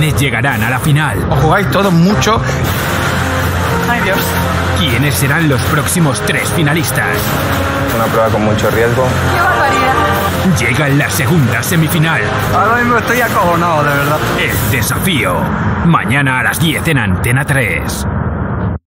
¿Quiénes llegarán a la final? Os jugáis todos mucho. Ay, Dios. ¿Quiénes serán los próximos 3 finalistas? Una prueba con mucho riesgo. ¡Qué barbaridad! Llega la segunda semifinal. Ahora mismo estoy acojonado, de verdad. El desafío. Mañana a las 10 en Antena 3.